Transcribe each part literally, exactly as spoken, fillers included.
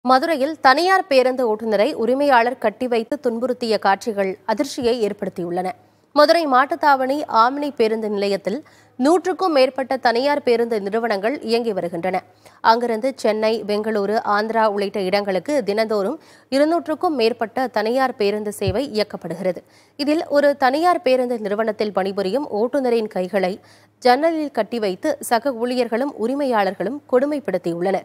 மதுரையில் தனியார் பேருந்து ஓட்டுநரை உரிமையாளர் கட்டி வைத்து துன்புறுத்திய காட்சிகள் அதிர்ச்சியை ஏற்படுத்தியுள்ளன. மதுரை மாட்டுத்தாவணி ஆம்னி பேருந்து நிலையத்தில் நூற்றுக்கும் மேற்பட்ட தனியார் பேருந்து நிறுவனங்கள் இயங்கி வருகின்றன. அங்கிருந்து சென்னை, பெங்களூரு, ஆந்திரா உள்ளிட்ட இடங்களுக்கு தினந்தோறும் இருநூற்றுக்கும் மேற்பட்ட தனியார் பேருந்து சேவை இயக்கப்படுகிறது. இதில் ஒரு தனியார் பேருந்து நிறுவனத்தில் பணிபுரியும் ஓட்டுநரின் கைகளை ஜன்னலில் கட்டி வைத்து சக ஊழியர்களும் உரிமையாளர்களும் கொடுமைப்படுத்தியுள்ளனர்.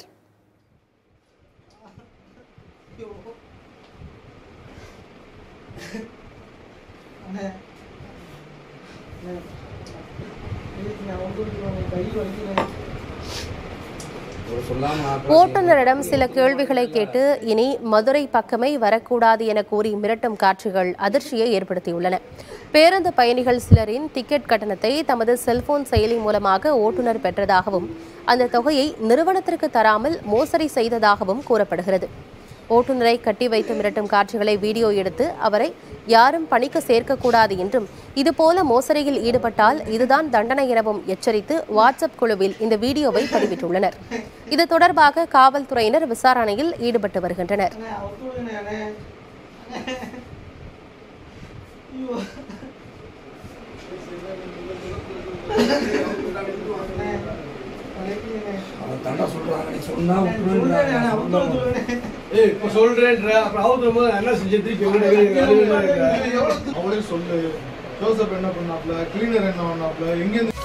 ஓட்டுநரிடம் சில கேள்விகளை கேட்டு இனி மதுரை பக்கமே வரக்கூடாது என கூறி மிரட்டும் காட்சிகள் அதிர்ச்சியை ஏற்படுத்தியுள்ளன. பேருந்து பயணிகள் சிலரின் டிக்கெட் கட்டணத்தை தமது செல்போன் செயலி மூலமாக ஓட்டுநர் பெற்றதாகவும் அந்த தொகையை நிறுவனத்திற்கு தராமல் மோசடி செய்ததாகவும் கூறப்படுகிறது. ஓட்டுநரை கட்டி வைத்து மிரட்டும் காட்சிகளை வீடியோ எடுத்து அவரை யாரும் பணிக்கு சேர்க்கக்கூடாது என்றும் இதுபோல மோசடியில் ஈடுபட்டால் இதுதான் தண்டனை எனவும் எச்சரித்து வாட்ஸ்அப் குழுவில் இந்த வீடியோவை பதிவிட்டுள்ளனர். இது தொடர்பாக காவல்துறையினர் விசாரணையில் ஈடுபட்டு வருகின்றனர். அவளே சொல்லு, ஜோசப் என்ன பண்ணாப்ல, கிளீனர் என்ன பண்ணாப்ல, எங்க